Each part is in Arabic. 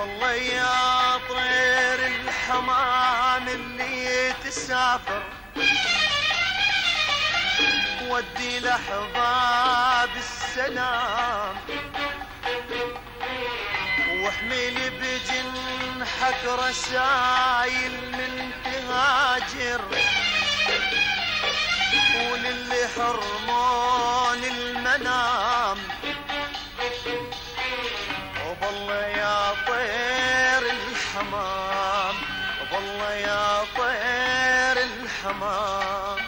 والله يا طير الحمام اللي تسافر ودي لأحباب السلام، واحمل بجنحك رسايل من تهاجر، وللي حرمون المنام. والله يا طير الحمام، والله يا طير الحمام.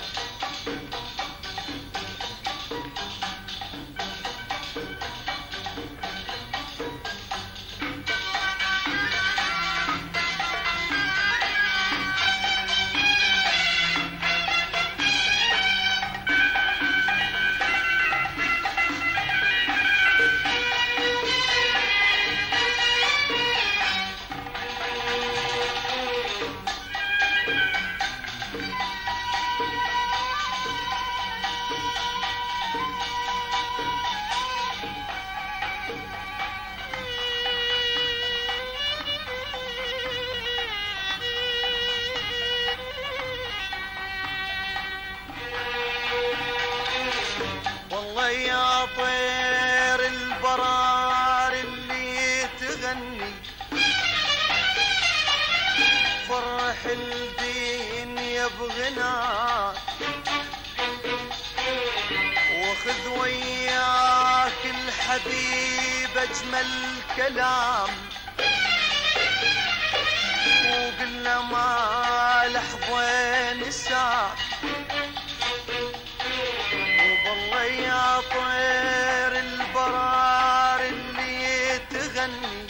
والله يا طير البرار اللي تغني فرح الدنيا بغناك، وخذ وياك الحبيب اجمل كلام، وقل له ما لحظة نساك. والله يا طير البرار اللي تغني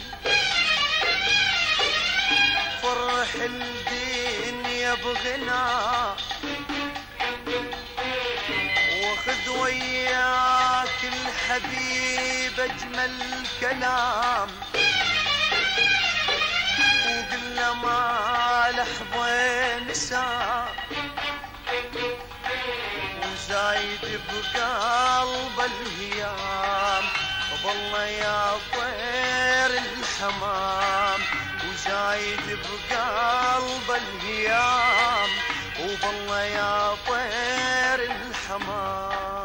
فرح الدنيا بغناك، وخذ وياك الحبيب اجمل كلام، وقل له ما لحظة نساك. وزايد بقلب الهيام والله يا طير الحمام، وزايد بقلب الهيام والله يا طير الحمام.